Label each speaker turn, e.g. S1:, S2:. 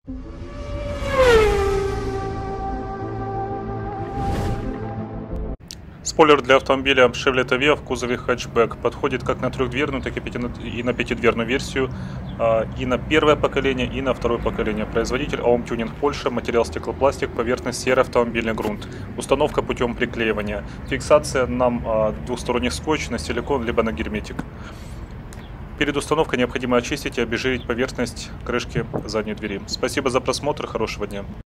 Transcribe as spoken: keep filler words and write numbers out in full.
S1: Спойлер для автомобиля Chevrolet Aveo в кузове хэтчбэк подходит как на трехдверную, так и на пятидверную версию, и на первое поколение, и на второе поколение. Производитель эй о эм Tuning Польша, материал стеклопластик, поверхность серый автомобильный грунт. Установка путем приклеивания. Фиксация на двухсторонний скотч, на силикон, либо на герметик. Перед установкой необходимо очистить и обезжирить поверхность крышки задней двери. Спасибо за просмотр, хорошего дня.